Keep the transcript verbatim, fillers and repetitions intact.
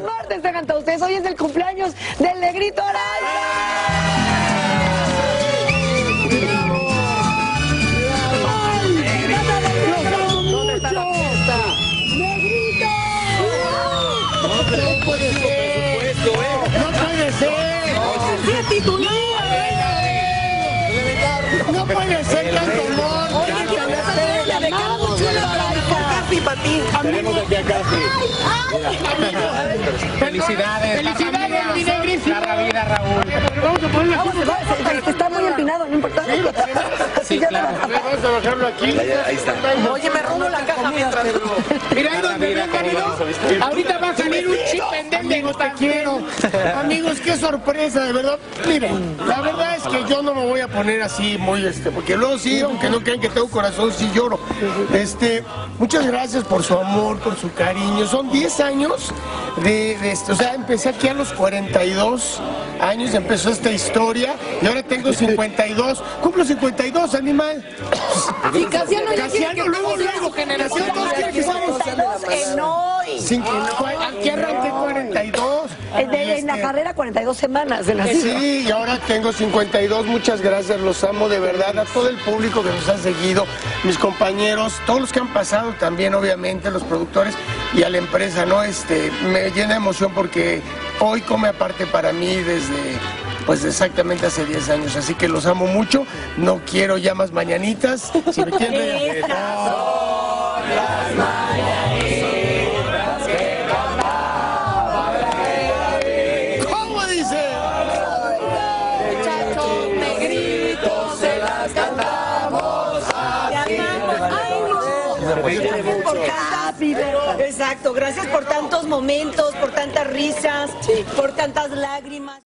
martes tengan todos ustedes. Hoy es el cumpleaños del Negrito Araiza. No puede ser. No puede ser. No puede ser tanto amor. Oye, quiero hacer la de Carlos Chulo para Casi para ti. Tenemos aquí a Casi. Felicidades. Felicidades, mi Negrito. Larga vida, Raúl. Vamos a ponerlo aquí. Está muy empinado, no importa. Sí, claro. Vamos a bajarlo aquí. Ahí está. Oye, me robo la caja mientras. Mira, ahí donde ven, marido. Ahorita va a salir un chip pendiente. Te quiero. Amigos, qué sorpresa, de verdad. Miren, la verdad es que yo no me voy a poner así muy este, porque luego sí, aunque no crean que tengo corazón, sí lloro. Este, muchas gracias por su amor, por su cariño. Son diez años de, de esto. O sea, empecé aquí a los cuarenta y dos años, empezó esta historia y ahora tengo cincuenta y dos. Cumplo cincuenta y dos, animal. Y Casiano ya quiere Casiano, que luego, todos luego, generación seamos dos quiere que seamos en hoy. Cinco, aquí arranqué cuarenta y dos. En, de- en la Este, carrera cuarenta y dos semanas de nacido. Sí, y ahora tengo cincuenta y dos, muchas gracias, los amo de verdad, a todo el público que nos ha seguido, mis compañeros, todos los que han pasado también, obviamente, los productores y a la empresa, ¿no? Este, me llena de emoción porque hoy come aparte para mí desde, pues exactamente hace diez años, así que los amo mucho, no quiero ya más mañanitas, si me quieren... Estas son las ¿Cómo dice? muchachos negritos, se las cantamos así. Gracias por cada video. Exacto, gracias por tantos momentos, por tantas risas, por tantas lágrimas.